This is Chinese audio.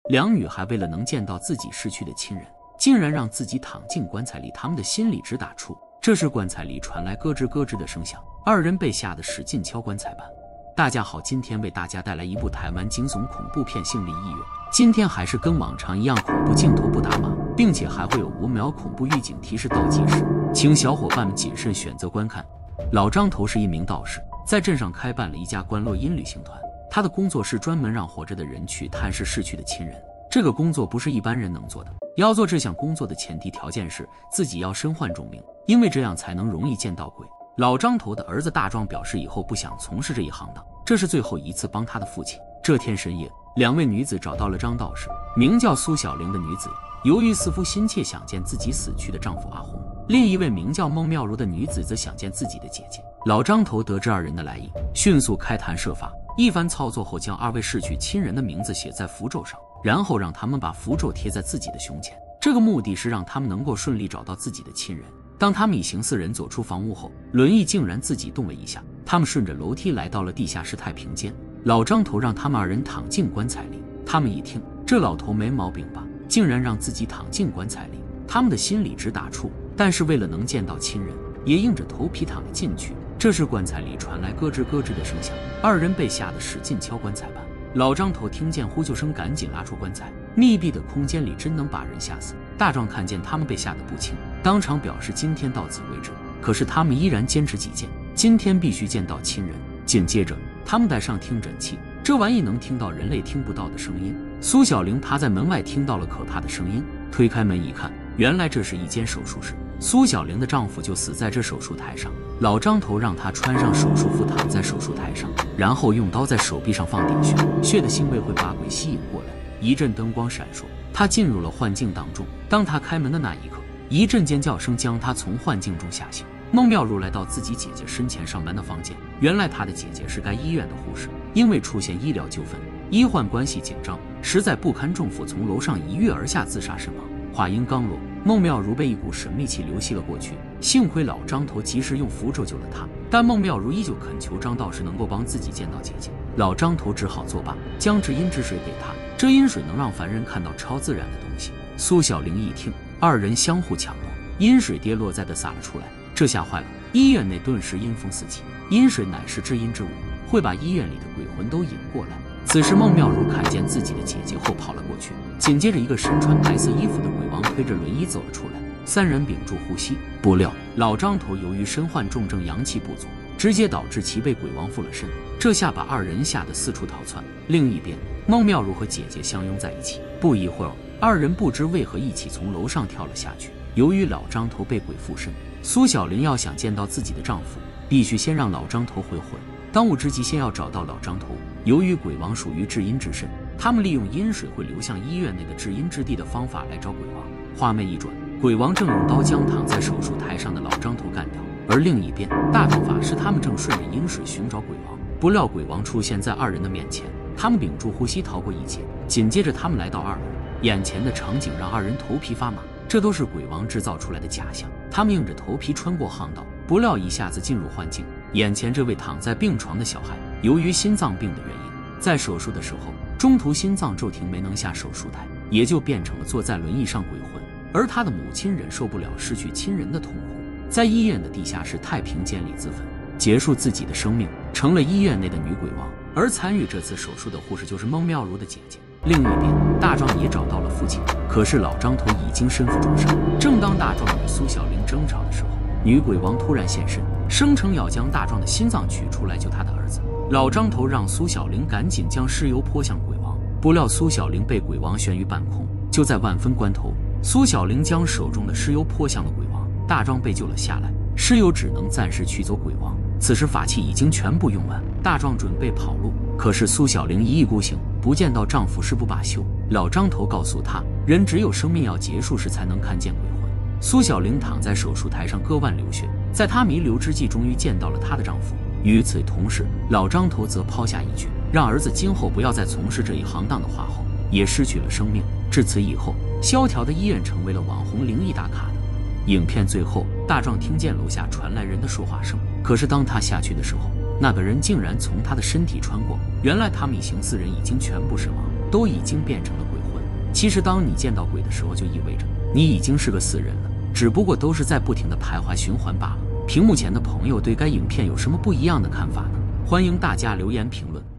两女还为了能见到自己逝去的亲人，竟然让自己躺进棺材里，他们的心里直打怵。这时棺材里传来咯吱咯吱的声响，二人被吓得使劲敲棺材板。大家好，今天为大家带来一部台湾惊悚恐怖片《杏林医院》。今天还是跟往常一样，恐怖镜头不打码，并且还会有5秒恐怖预警提示倒计时，请小伙伴们谨慎选择观看。老张头是一名道士，在镇上开办了一家观落阴旅行团，他的工作是专门让活着的人去探视逝去的亲人。这个工作不是一般人能做的，要做这项工作的前提条件是自己要身患重病，因为这样才能容易见到鬼。老张头的儿子大壮表示以后不想从事这一行当，这是最后一次帮他的父亲。这天深夜，2位女子找到了张道士，名叫苏小玲的女子由于思夫心切想见自己死去的丈夫阿红，另一位名叫孟妙如的女子则想见自己的姐姐。老张头得知2人的来意，迅速开坛设法，一番操作后将2位逝去亲人的名字写在符咒上，然后让他们把符咒贴在自己的胸前。这个目的是让他们能够顺利找到自己的亲人。当他们一行4人走出房屋后，轮椅竟然自己动了一下，他们顺着楼梯来到了地下室太平间。老张头让他们2人躺进棺材里，他们一听这老头没毛病吧，竟然让自己躺进棺材里，他们的心里直打怵，但是为了能见到亲人，也硬着头皮躺了进去。这时棺材里传来咯吱咯吱的声响，2人被吓得使劲敲棺材板。老张头听见呼救声，赶紧拉出棺材。密闭的空间里真能把人吓死。大壮看见他们被吓得不轻，当场表示今天到此为止。可是他们依然坚持己见，今天必须见到亲人。紧接着他们戴上听诊器，这玩意能听到人类听不到的声音。苏小玲趴在门外听到了可怕的声音，推开门一看，原来这是一间手术室。苏小玲的丈夫就死在这手术台上，老张头让她穿上手术服躺在手术台上，然后用刀在手臂上放点穴，血的腥味会把鬼吸引过来。一阵灯光闪烁，她进入了幻境当中。当她开门的那一刻，一阵尖叫声将她从幻境中吓醒。孟妙如来到自己姐姐身前上班的房间，原来她的姐姐是该医院的护士，因为出现医疗纠纷，医患关系紧张，实在不堪重负，从楼上一跃而下自杀身亡。话音刚落，孟妙如被一股神秘气流吸了过去，幸亏老张头及时用符咒救了她，但孟妙如依旧恳求张道士能够帮自己见到姐姐。老张头只好作罢，将至阴之水给她，这阴水能让凡人看到超自然的东西。苏小玲一听，2人相互抢夺，阴水跌落在地洒了出来，这吓坏了，医院内顿时阴风四起。阴水乃是至阴之物，会把医院里的鬼魂都引过来。此时孟妙如看见自己的姐姐后跑了过去，紧接着一个身穿白色衣服的鬼王推着轮椅走了出来，3人屏住呼吸。不料老张头由于身患重症，阳气不足，直接导致其被鬼王附了身，这下把2人吓得四处逃窜。另一边，孟妙如和姐姐相拥在一起，不一会儿2人不知为何一起从楼上跳了下去。由于老张头被鬼附身，苏小玲要想见到自己的丈夫，必须先让老张头回魂。当务之急先要找到老张头。由于鬼王属于至阴之身，他们利用阴水会流向医院内的至阴之地的方法来找鬼王。画面一转，鬼王正用刀将躺在手术台上的老张头干掉，而另一边，大壮法师他们正顺着阴水寻找鬼王。不料鬼王出现在2人的面前，他们屏住呼吸逃过一劫。紧接着他们来到2楼，眼前的场景让2人头皮发麻，这都是鬼王制造出来的假象。他们硬着头皮穿过巷道，不料一下子进入幻境。眼前这位躺在病床的小孩，由于心脏病的原因，在手术的时候中途心脏骤停，没能下手术台，也就变成了坐在轮椅上鬼魂。而他的母亲忍受不了失去亲人的痛苦，在医院的地下室太平间里自焚，结束自己的生命，成了医院内的女鬼王。而参与这次手术的护士就是孟妙如的姐姐。另一边，大壮也找到了父亲，可是老张头已经身负重伤。正当大壮与苏小玲争吵的时候，女鬼王突然现身，声称要将大壮的心脏取出来救他的儿子。老张头让苏小玲赶紧将尸油泼向鬼王，不料苏小玲被鬼王悬于半空。就在万分关头，苏小玲将手中的尸油泼向了鬼王，大壮被救了下来，尸油只能暂时驱走鬼王。此时法器已经全部用完，大壮准备跑路，可是苏小玲一意孤行，不见到丈夫誓不罢休。老张头告诉她，人只有生命要结束时才能看见鬼魂。苏小玲躺在手术台上割腕流血，在她弥留之际终于见到了她的丈夫。与此同时，老张头则抛下一句让儿子今后不要再从事这一行当的话后，也失去了生命。至此以后，萧条的医院成为了网红灵异打卡的。影片最后，大壮听见楼下传来人的说话声，可是当他下去的时候，那个人竟然从他的身体穿过。原来他们一行4人已经全部身亡，都已经变成了鬼魂。 其实当你见到鬼的时候，就意味着你已经是个死人了，只不过都是在不停的徘徊循环罢了。屏幕前的朋友对该影片有什么不一样的看法呢？欢迎大家留言评论。